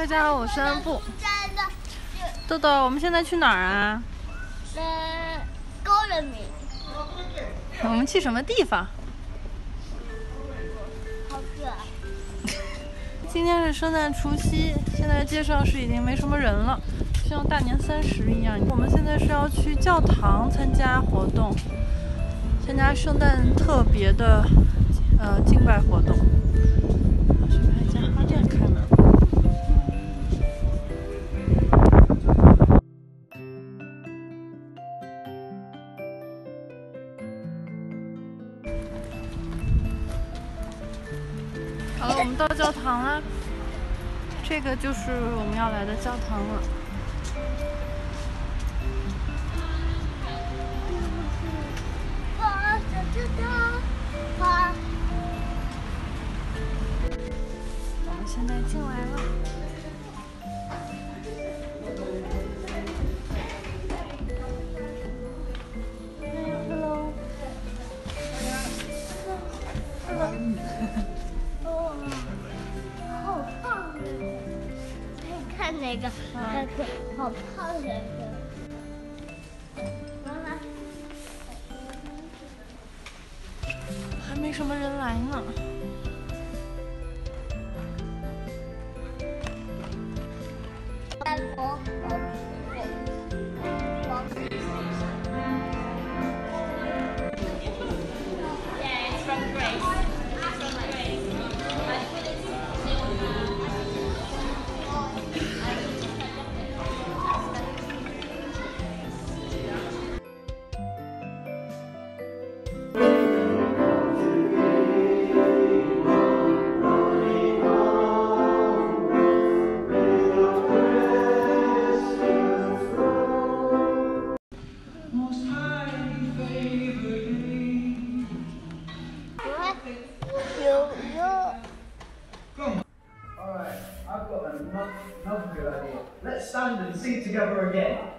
大家好，我是安布。豆豆，我们现在去哪儿啊？ 高人民。 我们去什么地方？ 好可爱。 今天是圣诞除夕，现在街上是已经没什么人了，像大年30一样。我们现在是要去教堂参加活动，参加圣诞特别的敬拜活动。这边一家花店开门。好了，我们到教堂了。这个就是我们要来的教堂了。我们现在进来了。Hello。 好胖的，可以看那个，那个好胖的人。 还没什么人来呢。 Alright, I've got another good idea. Let's stand and sing together again.